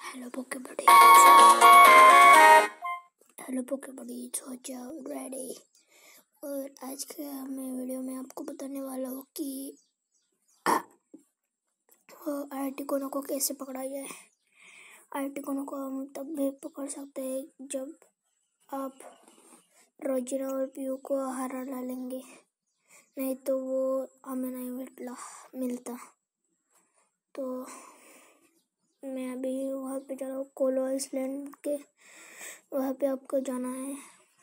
Hello पोके buddies हो जाओ रेडी। और आज के मैं वीडियो में आपको बताने वाला हूँ कि आर्टिकोनो को कैसे पकड़ा जाए। आर्टिकोनो को हम तब भी पकड़ सकते हैं जब आप रोजिना और पीयू को हरा डालेंगे, नहीं तो वो हमें नहीं मिलता। तो मैं अभी वहाँ पे जा रहा हूँ, कोलो आइसलैंड के वहाँ पे आपको जाना है।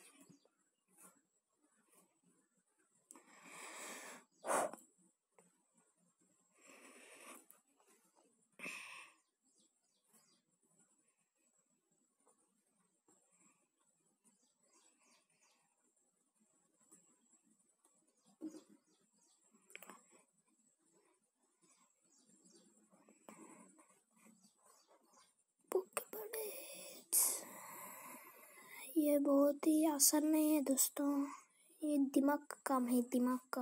ये बहुत ही आसान नहीं है दोस्तों, ये दिमाग का काम है, दिमाग का।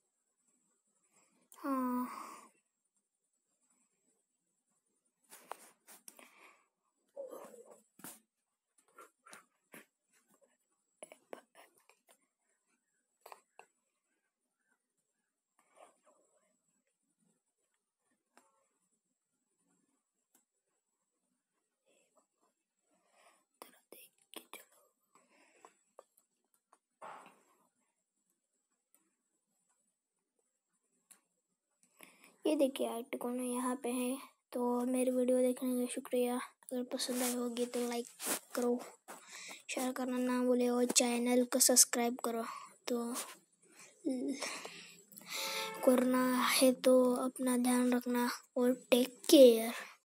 हाँ, ये देखिए आर्टिकोनो यहाँ पे है। तो मेरी वीडियो देखने का शुक्रिया। अगर पसंद आई होगी तो लाइक करो, शेयर करना ना भूले और चैनल को सब्सक्राइब करो। तो करना है तो अपना ध्यान रखना और टेक केयर।